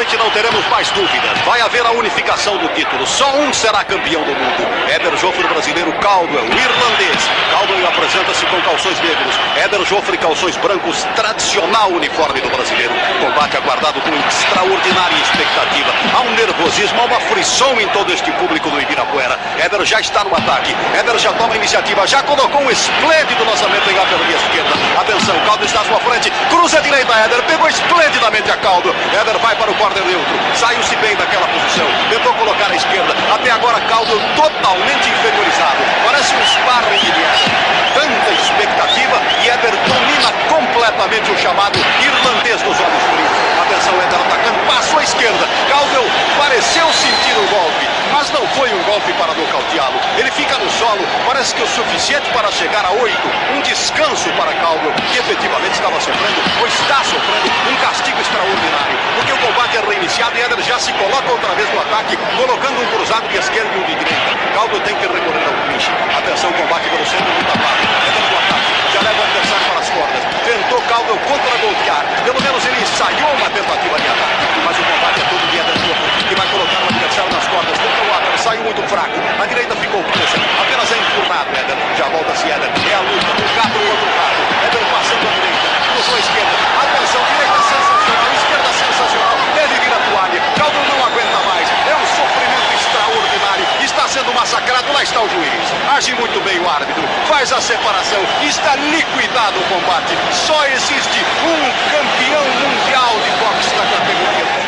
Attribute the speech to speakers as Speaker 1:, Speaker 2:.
Speaker 1: noite não teremos mais dúvidas. Vai haver a unificação do título. Só um será campeão do mundo. Eder Joffre, brasileiro. Caldwell, irlandês. Caldwell apresenta-se com calções negros. Eder Joffre, calções brancos. Tradicional uniforme do brasileiro. Combate aguardado com extraordinária expectativa. Há um nervosismo, há uma frição em todo este público do Ibirapuera. Eder já está no ataque. Eder já toma a iniciativa. Já colocou um esplêndido lançamento em A pela via esquerda. Atenção, Caldwell está à sua frente. Cruza a direita, Eder. Pegou esplendidamente a Caldwell. Eder vai para o corner neutro. Saiu-se bem daquela posição. Tentou colocar à esquerda. Até agora, Caldwell totalmente inferiorizado. Parece um sparring de Eder. Tanta expectativa e Eder domina completamente o chamado irlandês dos olhos frios. Atenção, Eder atacando. Passou à esquerda. Caldwell pareceu sentir o golpe, mas não foi um golpe para nocauteá-lo. Ele fica no solo. Parece que o suficiente para chegar a 8. Um descanso para Caldwell, que efetivamente estava sofrendo, ou está sofrendo, um castigo extraordinário. Porque o combate é reiniciado e Eder já se coloca outra vez no ataque, colocando um cruzado de esquerda e um de direita. Caldwell tem que recorrer ao clinch. Atenção, combate pelo centro do tapado. Eder no ataque, já leva o adversário para as cordas. Tentou Caldwell contra-golpear. Pelo menos ele ensaiou uma tentativa de ataque. Mas o combate é todo de Eder Joffre, que vai colocar o adversário nas cordas. Tenta o Eder, saiu muito fraco. A direita ficou presa. Apenas é empurrado, Eder. Já volta-se Eder. É a luta, um gato contra o gato. Eder passando a direita, cruzou a esquerda. Atenção, direita sensacional, esquerda sensacional. Deve vir a toalha. Caldwell não aguenta mais. É um sofrimento extraordinário. Está sendo massacrado. Lá está o juiz. Age muito bem o árbitro. Faz a separação. Está liquidado o combate. Só existe um campeão mundial de boxe da categoria.